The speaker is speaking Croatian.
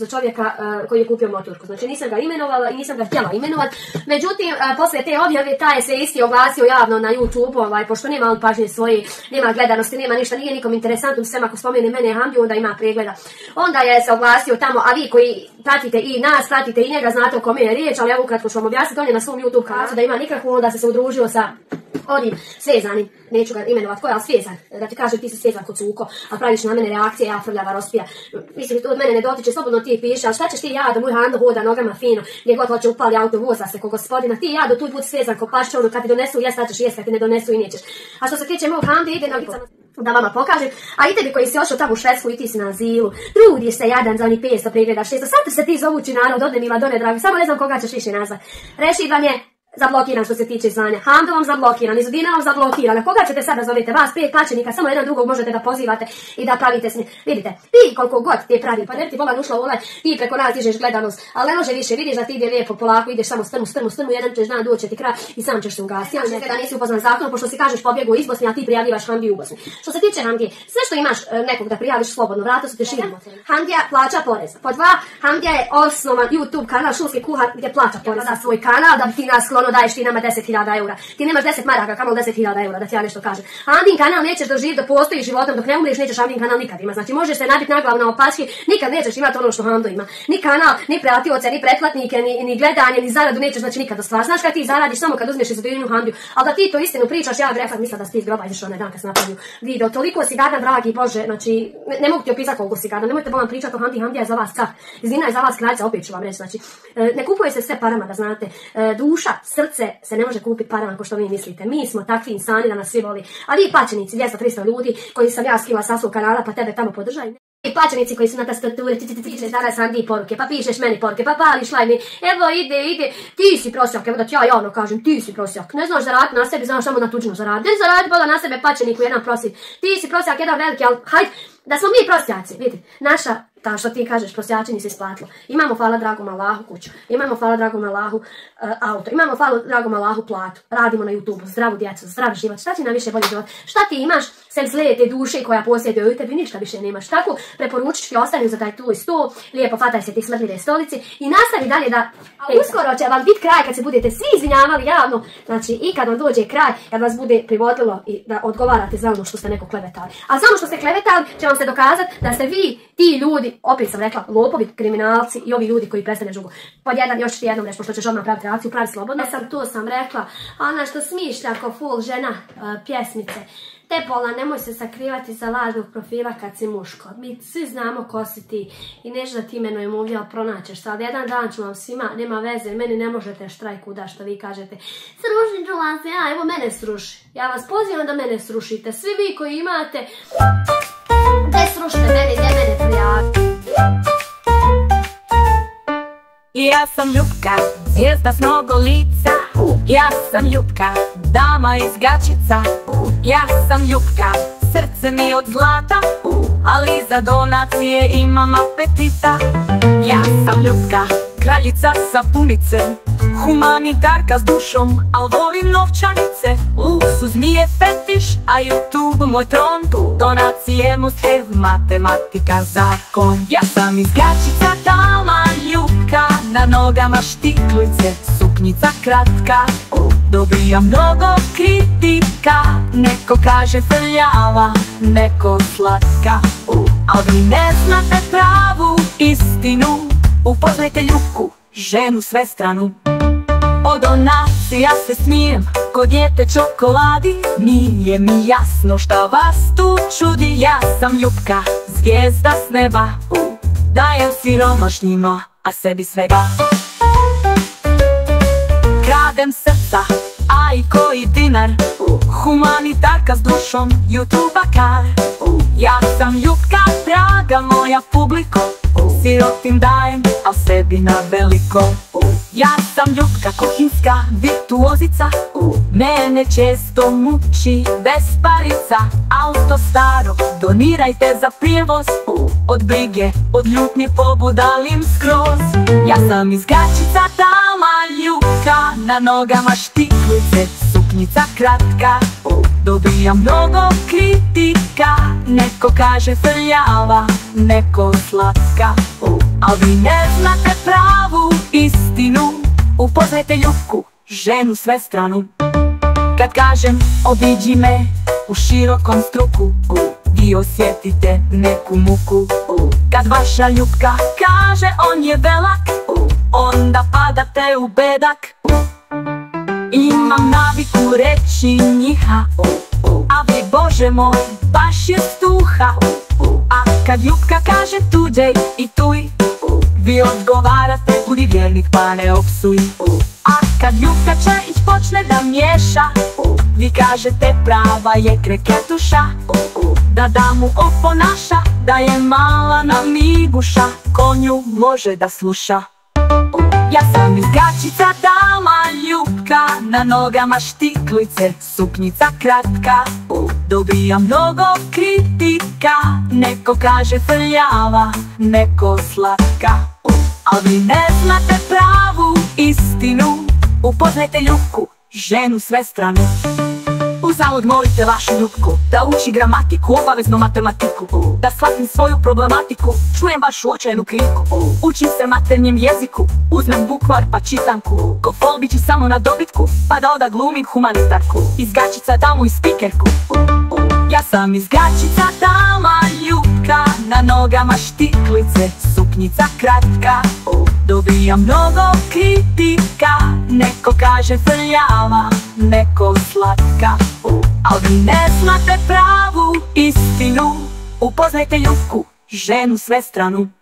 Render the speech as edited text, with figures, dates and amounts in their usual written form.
za čovjeka koji je kupio motorku. Znači nisam ga imenovala i nisam ga htjela imenovati. Međutim, poslije te objave taj je se isti oglasio javno na YouTube, pošto nema on pažnje svoje, nema gledanosti, nema ništa, nije nikom interesantno, sve ako spomene mene Hamdiju, onda ima pregleda. Onda je se oglasio tamo, a vi koji pratite i nas, pratite i njega, znate o kome je riječ, ali evo ukratko ću vam objasniti, on je na svom YouTube kanalu da ima nikakvu, onda se udružio sa onim svezanim, neću ga imenovat koja, ali svezan, da ti kažem ti si svezan kod cuko, a praviš na mene reakcije, ja frljava, rospija. Mislim, to od mene ne dotiče, slobodno ti piše, ali šta ćeš ti jado, moj Hando hoda nogama fino, gdje god hoće upali auto, voza se ko gospodina, ti jado, tu put svezan ko paščonu, kad ti donesu jest, šta ćeš jest, kad ti ne donesu i nećeš. A što se tiče mog Hande, ide nogicama da vama pokažem, a i tebi koji si ošao tamo u Švedsku i ti si na azilu, trudiš se jadan za oni 500 pregleda, 600, sad se ti zovući narod, ode mila, done dragi, samo ne znam koga ćeš više nazvat. Rešid vam je zablokiran što se tiče zvanja, Hando vam zablokiran, Izudina vam zablokiran, a koga ćete sada zovete, vas 5 plaćenika, samo jedan drugog možete da pozivate i da pravite s njim. Vidite, ti koliko god te pravi, pa ne ti volan ušla u ovaj, ti preko nas dižeš gledanost, ali ne može više, vidiš da ti ide lijepo, polako, ideš samo strmu, jedan ćeš dan doći ti kraj i sam ćeš se ugasiti. Ja da nisi upoznan zakonom, pošto si kažeš pobjegu iz Bosne, a ti prijavljivaš Handiju u Bosni. Što se tiče Handije, sve što imaš nekog da prijaviš slobodno, vrata su te širimo. Handija plaća porez. Pod 2, Handija je osnovan YouTube kanal Šulski kuhar gdje plaća porez za svoj kanal, da bi ti nas sklono daješ ti nama 10.000 eura. Ti nemaš 10 maraka, kamo 10.000 eura, da ti ja nešto kažem. Handin kanal nećeš doživjeti dok postoji životom, dok ne umriješ nećeš Handin kanal nikad ima. Znači možeš se nabiti na glavu na opački, nikad nećeš imati ono što Hando ima. Ni kanal, ni pratioce, ni pretplatnike, ni gledanje, ni zaradu nećeš znači nikad ostvariti. Znaš kad ti zaradiš samo kad uzmeš Izudinu Handiju, ali da ti to istinu pričaš, ja grefat misla da si ti iz groba izašao onaj dan kad sam napravio video. Toliko si gadan, dragi Bože, znači ne mogu ti opisati koliko si gadan, nemojte bolam pričati o Handi, Handija je za vas car, Izudina je za vas kraljica, opet ću vam reći, znači ne kupuje se sve parama da znate, duša, srce se ne može kupiti parama ko što vi mislite. Mi smo takvi insani da nas svi voli. A vi plaćenici, 200-300 ljudi koji sam ja skrila sa svog kanala pa tebe tamo podržaju. I plaćenici koji su na tastaturi, ti pišeš danas Handi poruke, pa pišeš meni poruke, pa pališ lajmi, evo ide, ti si prosjak, evo da ti ja javno kažem, ti si prosjak, ne znaš zaraditi na sebi, znaš samo na tuđinu zaraditi, ne zaradi bola na sebe plaćeniku jedan prosjek, ti si prosjak jedan veliki, ali hajde, da smo mi prosjaci, vidi, naša, ta što ti kažeš, prosjačenje se isplatilo. Imamo, hvala dragom Allahu, kuću, imamo, hvala dragom Allahu, auto, imamo, hvala dragom Allahu, platu, radimo na YouTube, zdravu djecu, zdrav život, šta ti nam više bolji život, šta ti imaš, sem zle te duše koja posjeduje u tebi, ništa više nemaš. Tako preporučiš ti ostani za taj tvoj stol, lijepo fataj se ti smrdljive stolici i nastavi dalje da, uskoro će vam biti kraj kad se budete svi izvinjavali javno, znači i kad vam dođe kraj, kad vas bude privodilo i da odgovarate za ono što ste neko klevetali. A za ono što ste klevetali će vam se dokazati da ste vi, ti ljudi, opet sam rekla, lopovi, kriminalci i ovi ljudi koji prestane drugo. Pod jedan, još ti jednom reći, pošto ćeš odmah praviti reakciju, pravi slobodno. To sam rekla, ona što smišlja ko full žena pjesmice. Te Pola, nemoj se sakrivati za lažnog profila kad si muško. Mi svi znamo ko si ti i nešto da ti imenujem ovdje, ali pronaćeš se. Ali jedan dan ću vam svima, nema veze, meni ne možete štrajk uda što vi kažete. Srušit ću vas ja, evo mene sruši. Ja vas pozivam da mene srušite. Svi vi koji imate, ne srušite mene, gdje mene prijavite. Ja sam Ljupka, zvijezda s mnogo lica. Ja sam Ljupka, dama iz Gačica. Ja sam Ljupka, srce mi od zlata, ali za donacije imam apetita. Ja sam Ljupka, kraljica sapunice, humanitarka s dušom, al volim novčanice. Luksuz mi je fetiš, a YouTube moj tron, donacije must have, matematika zakon. Ja sam iz Gačica, dama Ljupka, na nogama štiklice, suknjica kratka. Dobijam mnogo kritika, neko kaže frljava, neko slatka. Al vi ne znate pravu istinu, upoznajte Ljupku, ženu svestranu. Od donacija se smijem, ko dijete čokoladi, nije mi jasno šta vas tu čudi. Ja sam Ljupka, zvijezda s neba, dajem siromašnjima, a sebi svega. Kradem srca, a i koji dinar, humanitarka s dušom, YouTubakar. Ja sam Ljupka, draga moja publiko, sirotim dajem, a sebi na veliko. Ja sam Ljupka, kuhinska virtuozica, mene često muči besparica. Auto staro, donirajte za prijevoz, od brige, od ljutnje pobudalim skroz. Ja sam iz Gačica, dama Ljupka, na nogama štiklice, suknjica kratka. Dobijam mnogo kritika, neko kaže frljava, neko slatka, al vi ne znate pravu istinu. Upoznajte Ljupku, ženu svestranu. Kad kažem obiđi me u širokom struku, vi osjetite neku muku. Kad vaša Ljupka kaže on je velak, onda padate u bedak. Imam naviku reći njiha, a vi Bože moj, baš je stuha. A kad Ljupka kaže tuđej i tuj, vi odgovarate budi vjernik pa ne opsuj. A kad Ljupka Čehić počne da miješa, vi kažete prava je kreketuša. Da mu oponaša, da je mala namiguša, konju može da sluša. Ja sam iz Gačica dama Ljupka, na nogama štiklice, suknjica kratka. Dobijam mnogo kritika, neko kaže frljava, neko slatka. Al vi ne znate pravu istinu. Upoznajte Ljupku, ženu svestranu. U zavod molite vašu Ljupku da uči gramatiku, obavezno matematiku, da shvatim svoju problematiku, čujem vašu očajnu kritiku. Učim se maternjem jeziku, uzmem bukvar pa čitanku, ko folbići samo na dobitku, pa da onda glumim humanitarku. Iz Gačica damu i spikerku. Ja sam iz Gačica dama Ljupka, na nogama štiklice, suknjica kratka. Dobijam mnogo kritika, neko kaže frljava, neko slatka. Al vi ne znate pravu istinu. Upoznajte Ljupku, ženu svestranu.